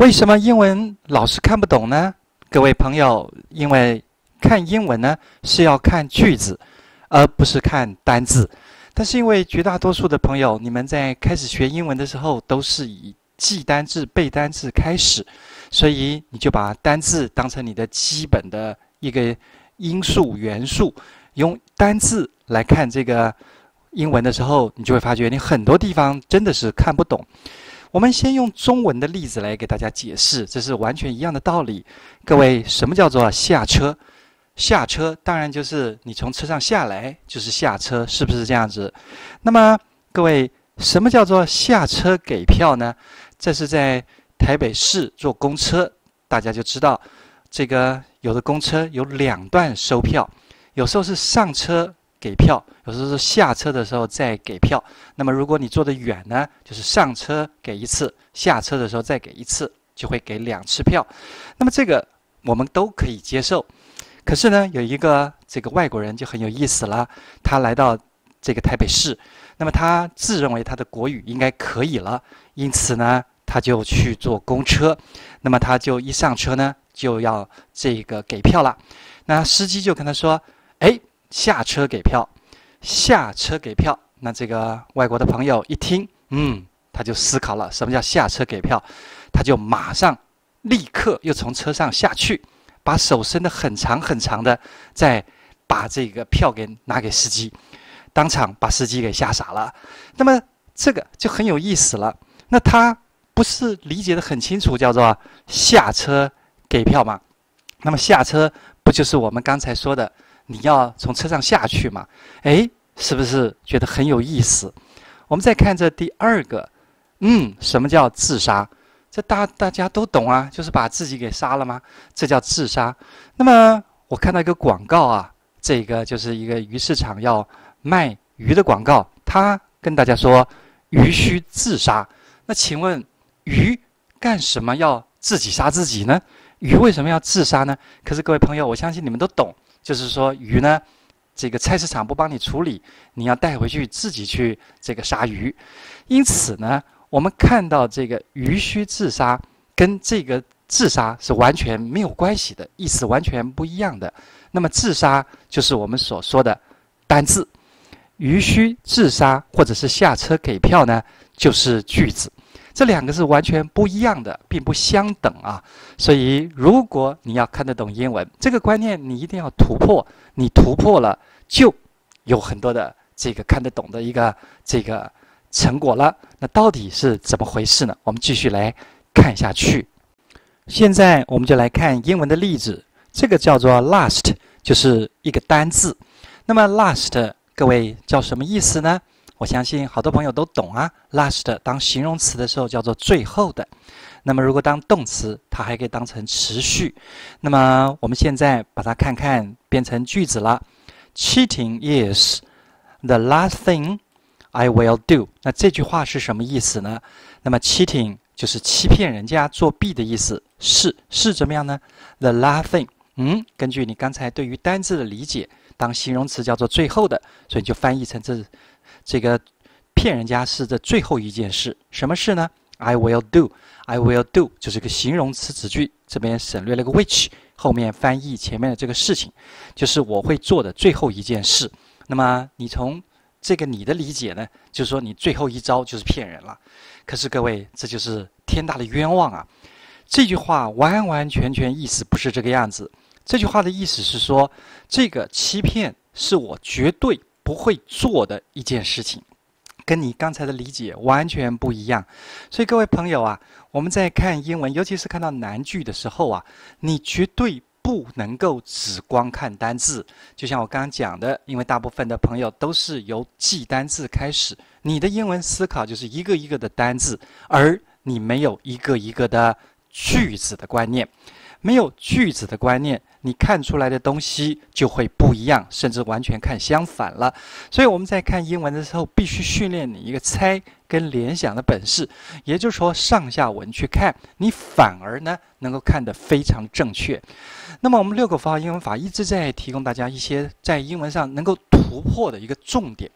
为什么英文老是看不懂呢？各位朋友，因为看英文呢是要看句子，而不是看单字。但是因为绝大多数的朋友，你们在开始学英文的时候都是以记单字、背单字开始，所以你就把单字当成你的基本的一个因素元素，用单字来看这个英文的时候，你就会发觉你很多地方真的是看不懂。我们先用中文的例子来给大家解释，这是完全一样的道理。各位，什么叫做下车？下车当然就是你从车上下来，就是下车，是不是这样子？那么各位，什么叫做下车给票呢？这是在台北市坐公车，大家就知道，这个有的公车有2段收票，有时候是上车给票，有时候是下车的时候再给票。那么如果你坐得远呢，就是上车给一次，下车的时候再给一次，就会给2次票。那么这个我们都可以接受。可是呢，有一个这个外国人就很有意思了，他来到这个台北市，那么他自认为他的国语应该可以了，因此呢，他就去坐公车。那么他就一上车呢，就要这个给票了。那司机就跟他说：“哎，下车给票，下车给票。”那这个外国的朋友一听，他就思考了，什么叫下车给票？他就马上立刻又从车上下去，把手伸得很长很长的，再把这个票给拿给司机，当场把司机给吓傻了。那么这个就很有意思了。那他不是理解得很清楚，叫做下车给票吗？那么下车不就是我们刚才说的，你要从车上下去吗？哎，是不是觉得很有意思？我们再看这第2个，什么叫自杀？这大家都懂啊，就是把自己给杀了吗？这叫自杀。那么我看到一个广告啊，这个就是一个鱼市场要卖鱼的广告，他跟大家说鱼须自杀。那请问鱼干什么要自己杀自己呢？鱼为什么要自杀呢？可是各位朋友，我相信你们都懂，就是说鱼呢，这个菜市场不帮你处理，你要带回去自己去这个杀鱼。因此呢，我们看到这个鱼须自杀跟这个自杀是完全没有关系的，意思完全不一样的。那么自杀就是我们所说的单字，鱼须自杀或者是下车给票呢，就是句子。这2个是完全不一样的，并不相等啊。所以如果你要看得懂英文，这个观念你一定要突破，你突破了就有很多的这个看得懂的一个这个成果了。那到底是怎么回事呢？我们继续来看下去。现在我们就来看英文的例子，这个叫做 last， 就是一个单字。那么 last 各位叫什么意思呢？我相信好多朋友都懂啊。last 当形容词的时候叫做最后的，那么如果当动词，它还可以当成持续。那么我们现在把它看看变成句子了。Cheating is the last thing I will do。那这句话是什么意思呢？那么 cheating 就是欺骗人家、作弊的意思，是怎么样呢？ The last thing， 根据你刚才对于单字的理解，当形容词叫做最后的，所以你就翻译成这个骗人家是这最后一件事。什么事呢？ I will do， I will do 就是个形容词子句，这边省略了个 which， 后面翻译前面的这个事情，就是我会做的最后一件事。那么你从这个你的理解呢，就是说你最后一招就是骗人了。可是各位，这就是天大的冤枉啊！这句话完完全全意思不是这个样子。这句话的意思是说，这个欺骗是我绝对不会做的一件事情，跟你刚才的理解完全不一样。所以各位朋友啊，我们在看英文，尤其是看到难句的时候啊，你绝对不能够只光看单字。就像我刚刚讲的，因为大部分的朋友都是由记单字开始，你的英文思考就是一个一个的单字，而你没有一个一个的句子的观念。没有句子的观念，你看出来的东西就会不一样，甚至完全看相反了。所以我们在看英文的时候，必须训练你一个猜跟联想的本事，也就是说上下文去看，你反而呢能够看得非常正确。那么我们6个符号英文法一直在提供大家一些在英文上能够突破的一个重点。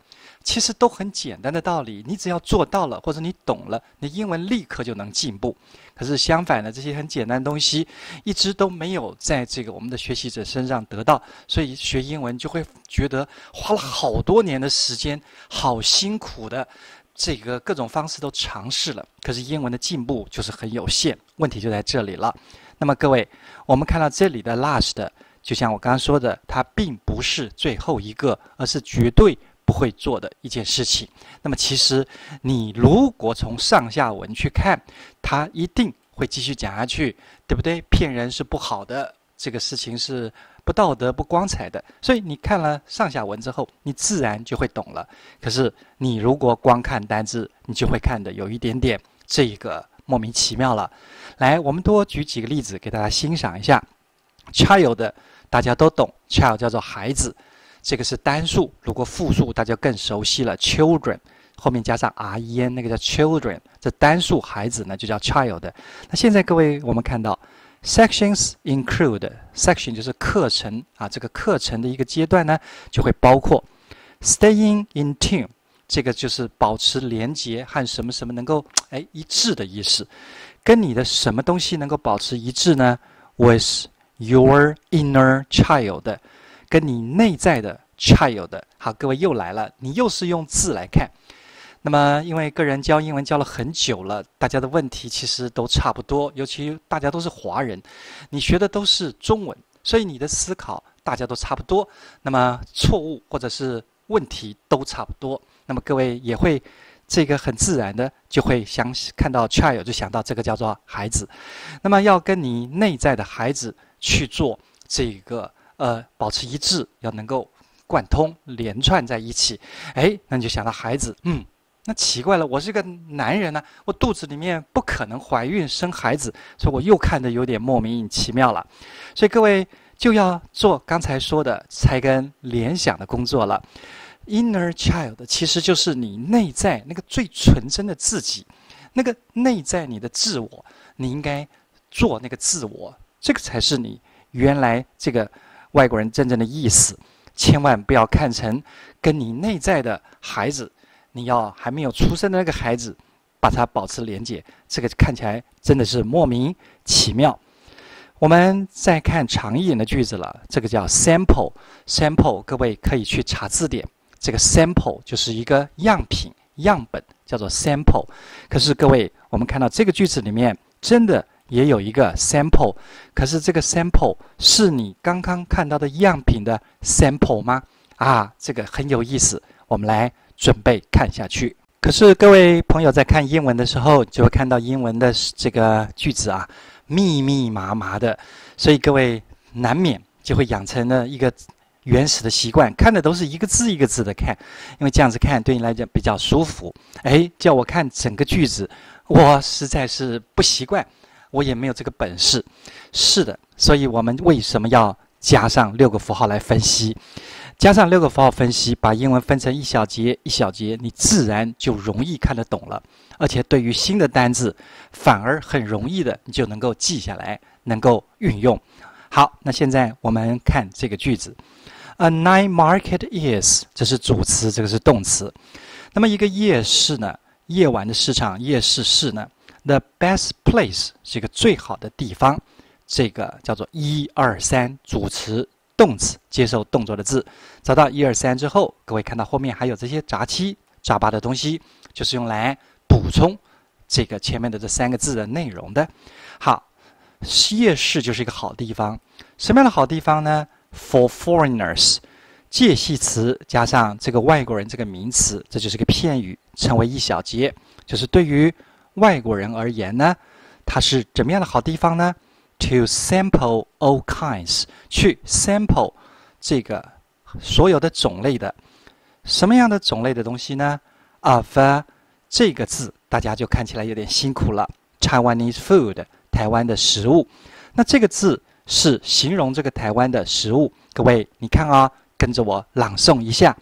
其实都很简单的道理，你只要做到了，或者你懂了，你英文立刻就能进步。可是相反的，这些很简单的东西，一直都没有在这个我们的学习者身上得到，所以学英文就会觉得花了好多年的时间，好辛苦的，这个各种方式都尝试了，可是英文的进步就是很有限，问题就在这里了。那么各位，我们看到这里的 last， 就像我刚刚说的，它并不是最后一个，而是绝对不会做的一件事情。那么其实你如果从上下文去看，它一定会继续讲下去，对不对？骗人是不好的，这个事情是不道德、不光彩的。所以你看了上下文之后，你自然就会懂了。可是你如果光看单字，你就会看得有一点点这个莫名其妙了。来，我们多举几个例子给大家欣赏一下。child 大家都懂 ，child 叫做孩子，这个是单数。如果复数，大家更熟悉了 ，children 后面加上 ren， 那个叫 children。这单数孩子呢就叫 child。那现在各位，我们看到 sections include section 就是课程啊，这个课程的一个阶段呢就会包括 staying in tune， 这个就是保持连结和什么什么能够一致的意思。跟你的什么东西能够保持一致呢 ？with your inner child， 跟你内在的 child。好，各位又来了，你又是用字来看。那么，因为个人教英文教了很久了，大家的问题其实都差不多，尤其大家都是华人，你学的都是中文，所以你的思考大家都差不多。那么错误或者是问题都差不多。那么各位也会这个很自然的就会看到 child 就想到这个叫做孩子。那么要跟你内在的孩子去做这个保持一致，要能够贯通连串在一起。那你就想到孩子，那奇怪了，我是个男人呢，我肚子里面不可能怀孕生孩子，所以我又看得有点莫名其妙了。所以各位就要做刚才说的猜跟联想的工作了。Inner child 其实就是你内在那个最纯真的自己，那个内在你的自我，你应该做那个自我，这个才是你原来这个外国人真正的意思。千万不要看成跟你内在的孩子，你要还没有出生的那个孩子，把它保持连结，这个看起来真的是莫名其妙。我们再看长一点的句子了，这个叫 sample。sample 各位可以去查字典，这个 sample 就是一个样品、样本，叫做 sample。可是各位，我们看到这个句子里面真的也有一个 sample， 可是这个 sample 是你刚刚看到的样品的 sample 吗？这个很有意思，我们来准备看下去。可是各位朋友在看英文的时候，就会看到英文的这个句子密密麻麻的，所以各位难免就会养成了一个原始的习惯，看的都是一个字一个字的看，因为这样子看对你来讲比较舒服。叫我看整个句子，我实在是不习惯，我也没有这个本事。是的，所以我们为什么要加上6个符号来分析？加上6个符号分析，把英文分成一小节一小节，你自然就容易看得懂了。而且对于新的单字，反而很容易的，你就能够记下来，能够运用。好，那现在我们看这个句子。A night market is， 这是主词，这个是动词。那么一个夜市呢，夜晚的市场，夜市是呢 ，the best place 是一个最好的地方。这个叫做1、2、3，主词、动词，接受动作的字。找到1、2、3之后，各位看到后面还有这些杂七杂八的东西，就是用来补充这个前面的这3个字的内容的。好，夜市就是一个好地方。什么样的好地方呢？For foreigners， 介系词加上这个外国人这个名词，这就是个片语，成为一小节，就是对于外国人而言呢，它是怎么样的好地方呢 ？To sample all kinds， 去 sample 这个所有的种类的，什么样的种类的东西呢 ？Of 这个字大家就看起来有点辛苦了 ，Taiwanese food， 台湾的食物。那这个字是形容这个台湾的食物。各位，你看跟着我朗诵一下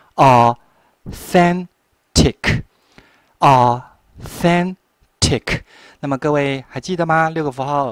，authentic， authentic。那么各位还记得吗？6个符号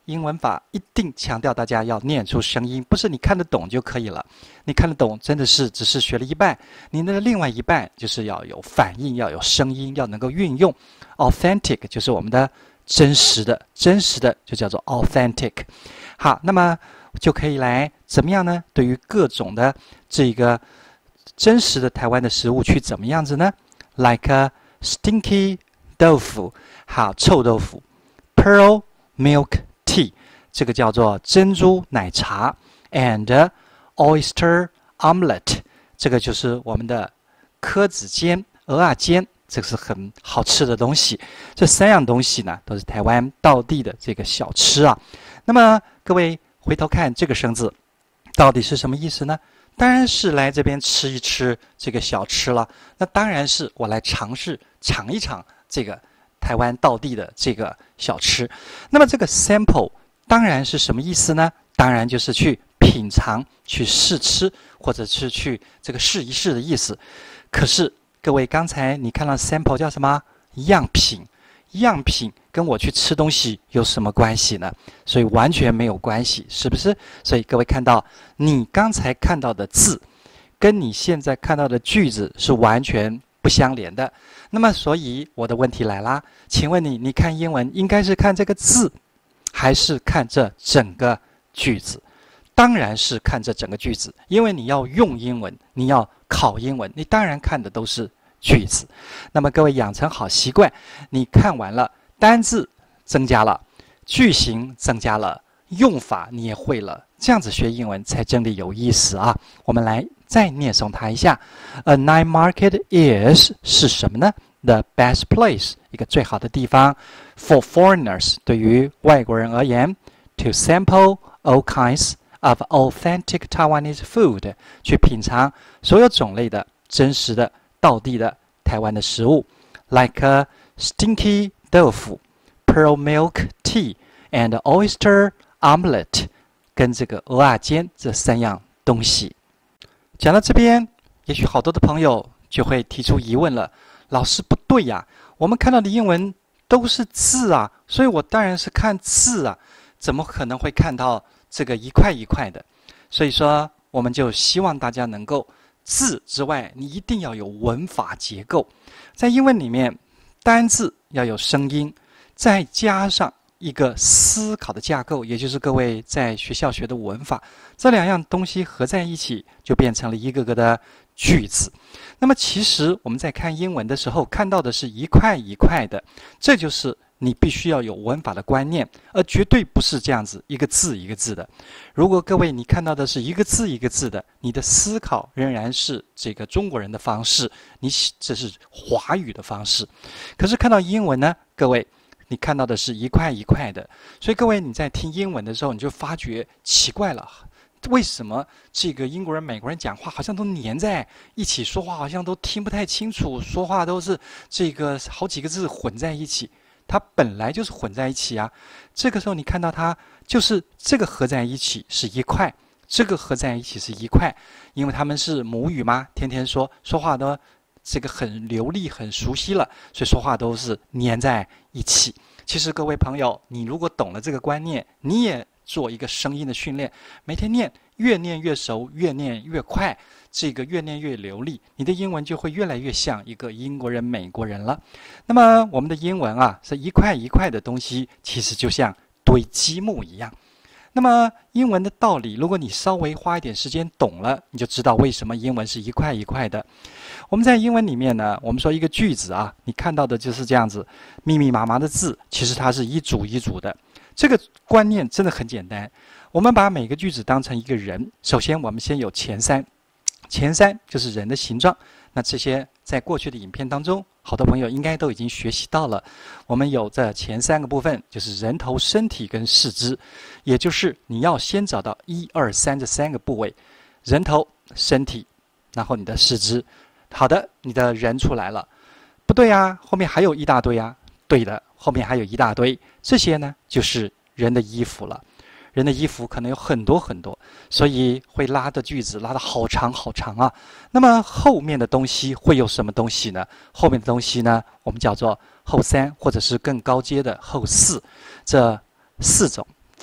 英文法一定强调大家要念出声音，不是你看得懂就可以了。你看得懂真的是只是学了一半，你的另外一半就是要有反应，要有声音，要能够运用。Authentic 就是我们的真实的就叫做 authentic。好，那么就可以来怎么样呢？对于各种的这个真实的台湾的食物去怎么样子呢 ？Like a stinky 豆腐，好，臭豆腐 ，pearl milk tea， 这个叫做珍珠奶茶 ，and oyster omelette， 这个就是我们的蚵子煎、蚵仔煎，这个是很好吃的东西。这三样东西呢，都是台湾道地的这个小吃啊。那么各位回头看这个生字，到底是什么意思呢？当然是来这边吃一吃这个小吃了。那当然是我来尝一尝这个台湾道地的这个小吃。那么这个 sample 当然是什么意思呢？当然就是去品尝、去试吃，或者是去这个试一试的意思。可是各位刚才你看到 sample 叫什么？样品。样品跟我去吃东西有什么关系呢？所以完全没有关系，是不是？所以各位看到你刚才看到的字跟你现在看到的句子是完全不相连的。那么所以我的问题来啦，请问你看英文应该是看这个字还是看这整个句子？当然是看这整个句子，因为你要用英文，你要考英文，你当然看的都是句子。那么各位养成好习惯，你看完了，单字增加了，句型增加了，用法你也会了，这样子学英文才真的有意思啊！我们来再念诵它一下。A night market is 是什么呢？ The best place 一个最好的地方 for foreigners 对于外国人而言 to sample all kinds of authentic Taiwanese food 去品尝所有种类的真实的道地的台湾的食物 like a stinky 豆腐 pearl milk tea and oyster omelette 跟这个蚵仔煎这三样东西。讲到这边，也许好多的朋友就会提出疑问了，老师不对呀，我们看到的英文都是字啊，所以我当然是看字啊，怎么可能会看到这个一块一块的？所以说我们就希望大家能够字之外，你一定要有文法结构。在英文里面，单字要有声音，再加上一个思考的架构，也就是各位在学校学的文法，这两样东西合在一起，就变成了一个个的句子。那么其实我们在看英文的时候，看到的是一块一块的，这就是你必须要有文法的观念，而绝对不是这样子一个字一个字的。如果各位你看到的是一个字一个字的，你的思考仍然是这个中国人的方式，这是华语的方式。可是看到英文呢，各位你看到的是一块一块的，所以各位你在听英文的时候，你就发觉奇怪了，为什么这个英国人、美国人讲话好像都黏在一起，说话好像都听不太清楚，说话都是这个好几个字混在一起。它本来就是混在一起啊，这个时候你看到它就是这个合在一起是一块，这个合在一起是一块，因为他们是母语嘛，天天说话都这个很流利很熟悉了，所以说话都是粘在一起。其实各位朋友，你如果懂了这个观念，你也做一个声音的训练，每天念，越念越熟，越念越快，这个越念越流利，你的英文就会越来越像一个英国人、美国人了。那么我们的英文啊，是一块一块的东西，其实就像堆积木一样。那么英文的道理，如果你稍微花一点时间懂了，你就知道为什么英文是一块一块的。我们在英文里面呢，我们说一个句子啊，你看到的就是这样子，密密麻麻的字，其实它是一组一组的。这个观念真的很简单，我们把每个句子当成一个人。首先我们先有前三就是人的形状。那这些在过去的影片当中，好多朋友应该都已经学习到了。我们有这前三个部分，就是人头、身体跟四肢，也就是你要先找到1、2、3这三个部位，人头、身体，然后你的四肢。好的，你的人出来了，不对啊，后面还有一大堆啊。对的，后面还有一大堆，这些呢就是人的衣服了。人的衣服可能有很多很多，所以会拉的句子拉得好长好长啊。那么后面的东西会有什么东西呢？后面的东西呢，我们叫做后三，或者是更高阶的后四。这四种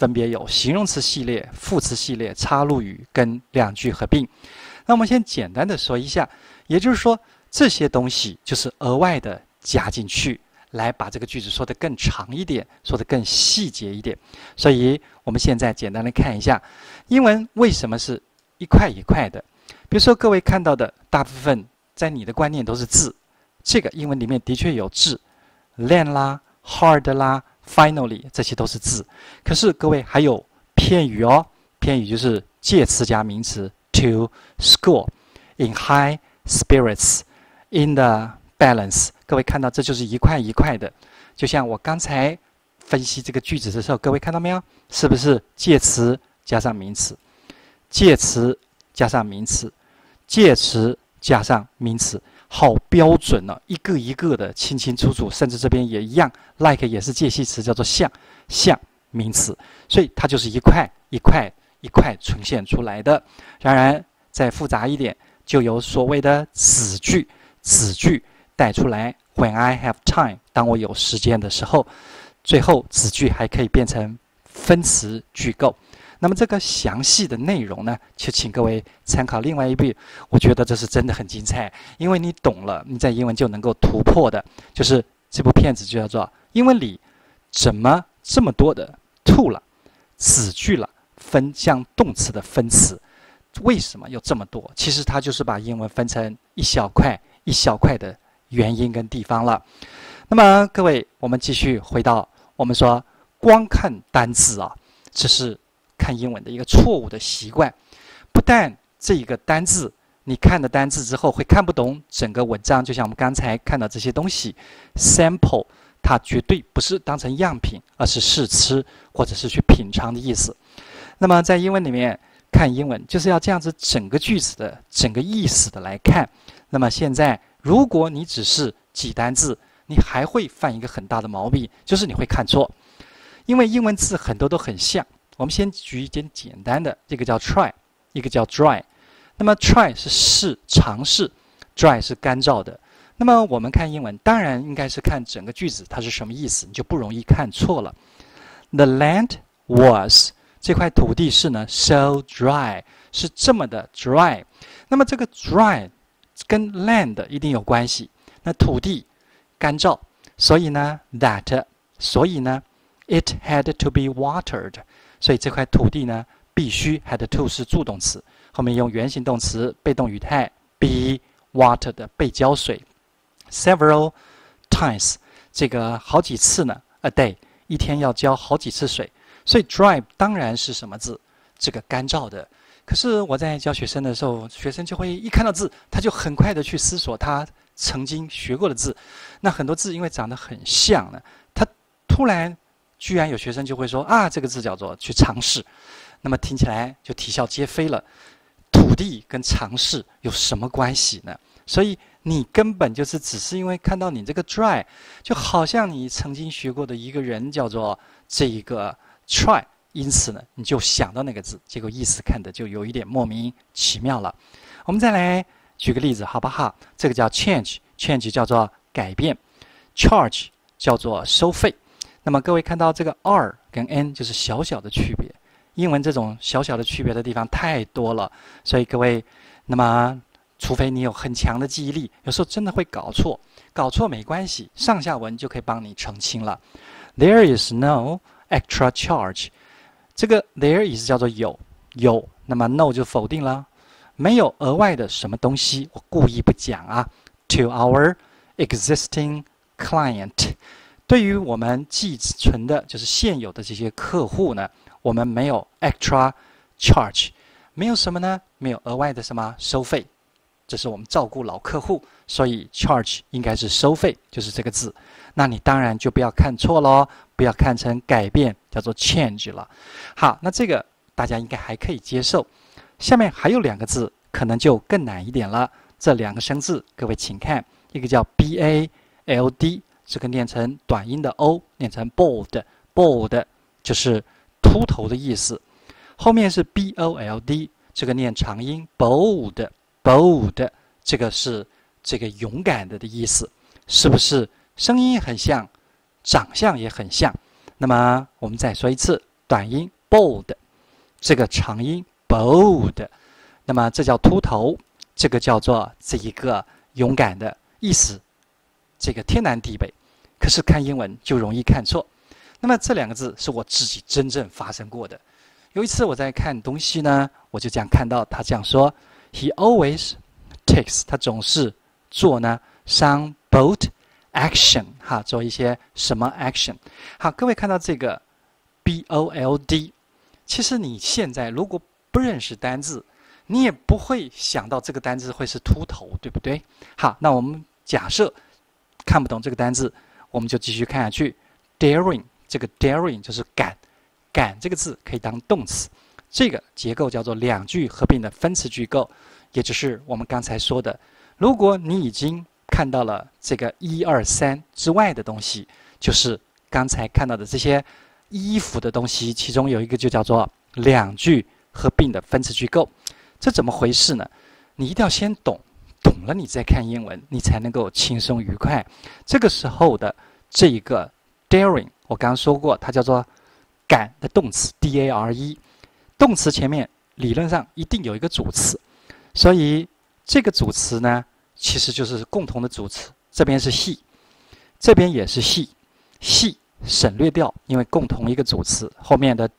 分别有形容词系列、副词系列、插入语跟两句合并。那我们先简单的说一下，也就是说这些东西就是额外的加进去，来把这个句子说得更长一点，说得更细节一点。所以我们现在简单的看一下，英文为什么是一块一块的。比如说各位看到的大部分在你的观念都是字，这个英文里面的确有字 ，land 啦、hard 啦、finally 这些都是字。可是各位还有片语哦，片语就是介词加名词 to school, in high spirits, in the balance。各位看到这就是一块一块的，就像我刚才分析这个句子的时候，各位看到没有？是不是介词加上名词，介词加上名词，介词加上名词，好标准哦，一个一个的清清楚楚，甚至这边也一样 ，like 也是介系词，叫做像名词，所以它就是一块一块一块呈现出来的。当然，再复杂一点，就有所谓的子句，子句带出来 ，When I have time， 当我有时间的时候，最后子句还可以变成分词句构。那么这个详细的内容呢，就请各位参考另外一部，我觉得这是真的很精彩，因为你懂了，你在英文就能够突破的，就是这部片子就叫做英文里怎么这么多的 to 了、子句了、像动词的分词，为什么有这么多？其实它就是把英文分成一小块一小块的原因跟地方了。那么各位，我们继续回到我们说光看单字啊，这是看英文的一个错误的习惯。不但这一个单字你看了单字之后会看不懂整个文章，就像我们刚才看到这些东西 sample 它绝对不是当成样品，而是试吃或者是去品尝的意思。那么在英文里面看英文就是要这样子整个句子的整个意思的来看。那么现在如果你只是记单字，你还会犯一个很大的毛病，就是你会看错，因为英文字很多都很像。我们先举一点简单的，一个叫 try， 一个叫 dry。那么 try 是试尝试， dry 是干燥的。那么我们看英文，当然应该是看整个句子它是什么意思，你就不容易看错了。The land was 这块土地是呢 so dry， 是这么的 dry。那么这个 dry 跟 land 一定有关系。那土地干燥，所以呢 that， 所以呢 it had to be watered。所以这块土地呢，必须 had to 是助动词，后面用原形动词被动语态 be watered 被浇水 several times， 这个好几次呢 a day 一天要浇好几次水，所以 dry 当然是什么字？这个干燥的。可是我在教学生的时候，学生就会一看到字，他就很快的去思索他曾经学过的字。那很多字因为长得很像呢，他突然居然有学生就会说啊，这个字叫做去尝试，那么听起来就啼笑皆非了。土地跟尝试有什么关系呢？所以你根本就是只是因为看到你这个 dry， 就好像你曾经学过的一个人叫做这一个 try， 因此呢，你就想到那个字，结果意思看的就有一点莫名其妙了。我们再来举个例子好不好？这个叫 change 叫做改变， charge 叫做收费。那么各位看到这个 R 跟 N 就是小小的区别，英文这种小小的区别的地方太多了，所以各位，那么除非你有很强的记忆力，有时候真的会搞错，搞错没关系，上下文就可以帮你澄清了。There is no extra charge， 这个 there is 叫做有，那么 no 就否定了，没有额外的什么东西，我故意不讲啊。To our existing client。对于我们寄存的，就是现有的这些客户呢，我们没有 extra charge， 没有什么呢？没有额外的什么收费，这是我们照顾老客户，所以 charge 应该是收费，就是这个字。那你当然就不要看错咯，不要看成改变，叫做 change 了。好，那这个大家应该还可以接受。下面还有两个字，可能就更难一点了。这两个生字，各位请看，一个叫 bald。这个念成短音的 o， 念成 bold， 就是秃头的意思。后面是 bold， 这个念长音 bold， 这个是这个勇敢的意思，是不是？声音很像，长相也很像。那么我们再说一次短音 bold， 这个长音 bold， 那么这叫秃头，这个叫做这一个勇敢的意思，这个天南地北。可是看英文就容易看错。那么这两个字是我自己真正发生过的。有一次我在看东西呢，我就这样看到他这样说 ，He always takes， 他总是做呢 some bold action， 哈，做一些什么 action。好，各位看到这个 bold， 其实你现在如果不认识单字，你也不会想到这个单字会是秃头，对不对？好，那我们假设看不懂这个单字，我们就继续看下去。daring， 这个 daring 就是敢，敢这个字可以当动词，这个结构叫做两句合并的分词句构，也就是我们刚才说的，如果你已经看到了这个1、2、3之外的东西，就是刚才看到的这些衣服的东西，其中有一个就叫做两句合并的分词句构。这怎么回事呢？你一定要先懂，懂了你再看英文，你才能够轻松愉快。这个时候的这一个 daring， 我刚刚说过，它叫做敢的动词 dare， 动词前面理论上一定有一个主词，所以这个主词呢，其实就是共同的主词。这边是 he， 这边也是 he 省略掉，因为共同一个主词，后面的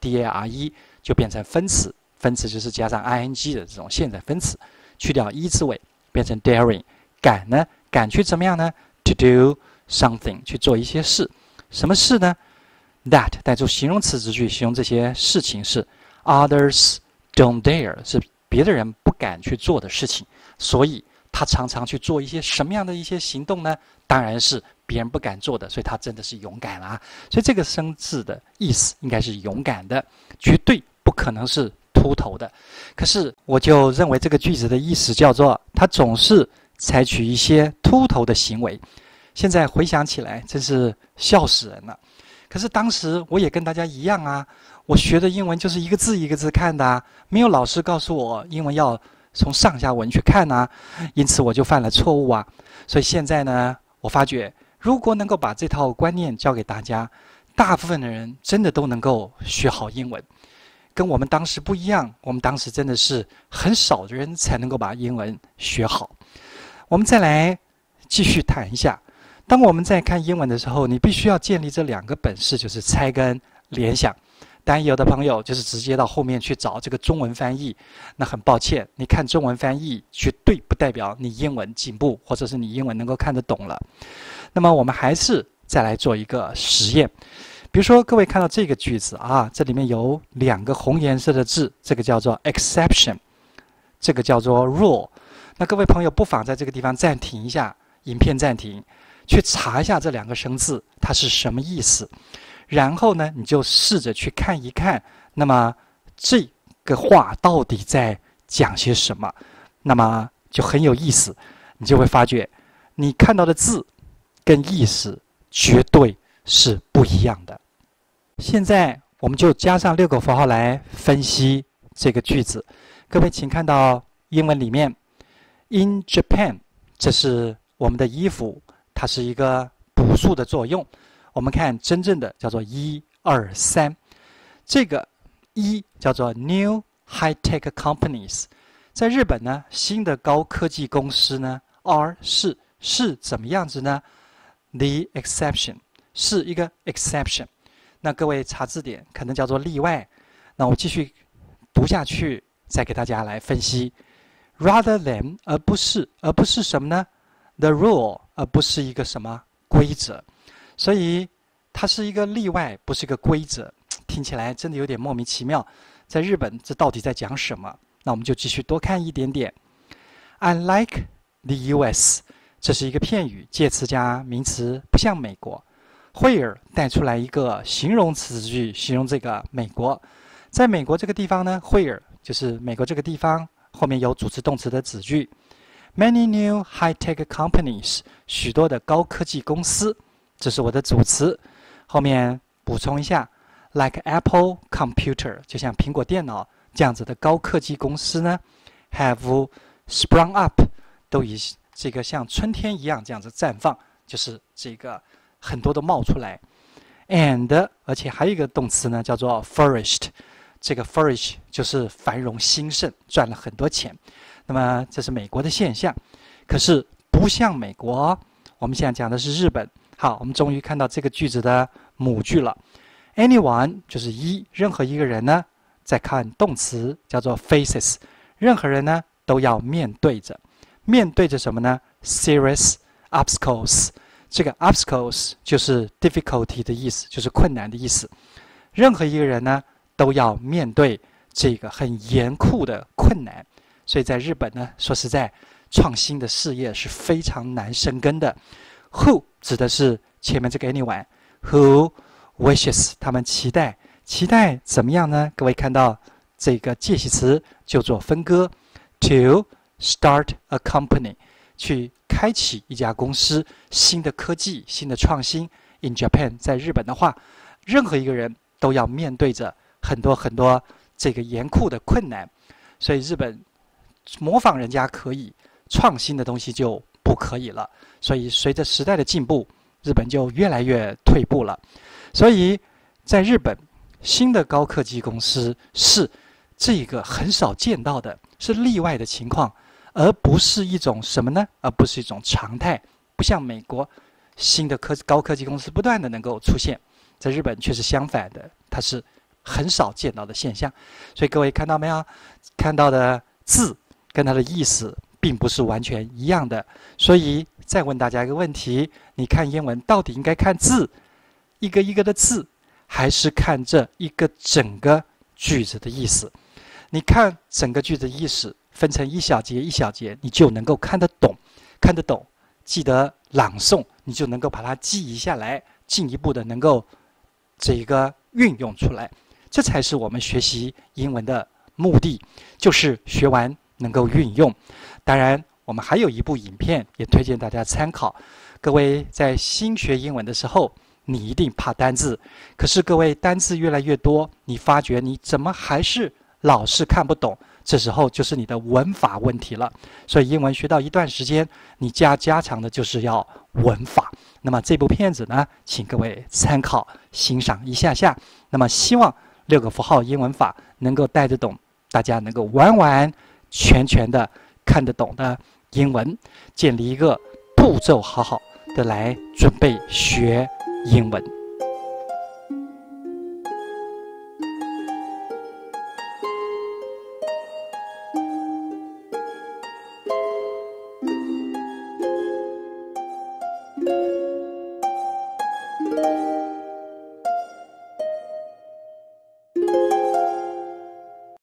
dare 就变成分词，分词就是加上 ing 的这种现在分词，去掉一字尾，变成 daring。敢呢，敢去怎么样呢 ？To do something， 去做一些事。什么事呢 ？That 带出形容词子句，形容这些事情是 others don't dare， 是别的人不敢去做的事情。所以他常常去做一些什么样的一些行动呢？当然是别人不敢做的，所以他真的是勇敢啦。所以这个生字的意思应该是勇敢的，绝对不可能是秃头的。可是我就认为这个句子的意思叫做他总是采取一些秃头的行为。现在回想起来真是笑死人了。可是当时我也跟大家一样啊，我学的英文就是一个字一个字看的啊，没有老师告诉我英文要从上下文去看啊，因此我就犯了错误啊。所以现在呢，我发觉如果能够把这套观念教给大家，大部分的人真的都能够学好英文。跟我们当时不一样，我们当时真的是很少的人才能够把英文学好。我们再来继续谈一下，当我们在看英文的时候，你必须要建立这两个本事，就是猜跟联想。当然有的朋友就是直接到后面去找这个中文翻译，那很抱歉，你看中文翻译绝对不代表你英文进步，或者是你英文能够看得懂了。那么我们还是再来做一个实验。比如说各位看到这个句子啊，这里面有两个红颜色的字，这个叫做 exception， 这个叫做 rule。那各位朋友不妨在这个地方暂停一下，影片暂停，去查一下这两个生字它是什么意思。然后呢，你就试着去看一看，那么这个话到底在讲些什么，那么就很有意思。你就会发觉，你看到的字跟意思绝对是不一样的。现在我们就加上6个符号来分析这个句子。各位请看到英文里面 In Japan， 这是我们的衣服，它是一个补数的作用。我们看真正的叫做1、2、3，这个1叫做 New High-Tech Companies， 在日本呢，新的高科技公司呢 ，R 是怎么样子呢 ？The exception 是一个 exception， 那各位查字典可能叫做例外。那我继续读下去，再给大家来分析。Rather than 而不是什么呢 ？The rule 而不是一个什么规则。所以它是一个例外，不是一个规则，听起来真的有点莫名其妙。在日本，这到底在讲什么？那我们就继续多看一点点。Unlike the U.S.， 这是一个片语，介词加名词，不像美国。Where 带出来一个形容词句，形容这个美国。在美国这个地方呢 ，Where 就是美国这个地方，后面有主词动词的子句。Many new high-tech companies， 许多的高科技公司。这是我的主词，后面补充一下 ，like Apple Computer， 就像苹果电脑这样子的高科技公司呢 ，have sprung up， 都以这个像春天一样这样子绽放，就是这个很多都冒出来。 and 而且还有一个动词呢，叫做 flourished。这个 flourish 就是繁荣兴盛，赚了很多钱。那么这是美国的现象，可是不像美国，我们现在讲的是日本。好，我们终于看到这个句子的母句了。Anyone 就是任何一个人呢，再看动词叫做 faces， 任何人呢都要面对着什么呢 ？serious obstacles。这个 obstacles 就是 difficulty 的意思，就是困难的意思。任何一个人呢都要面对这个很严酷的困难，所以在日本呢，说实在，创新的事业是非常难生根的。Who 指的是前面这个 anyone，who wishes 他们期待怎么样呢？各位看到这个介系词就做分割 ，to start a company 去开启一家公司，新的科技、新的创新。In Japan 在日本的话，任何一个人都要面对着很多这个严酷的困难，所以日本模仿人家可以，创新的东西就不可以了。所以随着时代的进步，日本就越来越退步了。所以在日本，新的高科技公司是这个很少见到的，是例外的情况，而不是一种什么呢？而不是一种常态。不像美国，新的高科技公司不断的能够出现，在日本却是相反的，它是很少见到的现象。所以各位看到没有？看到的字跟它的意思并不是完全一样的。所以再问大家一个问题：你看英文到底应该看字，一个一个的字，还是看这一个整个句子的意思？你看整个句子的意思分成一小节一小节，你就能够看得懂，记得朗诵，你就能够把它记忆下来，进一步的能够这个运用出来。这才是我们学习英文的目的，就是学完能够运用。当然我们还有一部影片也推荐大家参考。各位在新学英文的时候，你一定怕单字，可是各位单字越来越多，你发觉你怎么还是老是看不懂，这时候就是你的文法问题了。所以英文学到一段时间，你加强的就是要文法。那么这部片子呢，请各位参考欣赏一下。那么希望6个符号英文法能够带得懂，大家能够完全的看得懂的英文，建立一个步骤好的来准备学英文。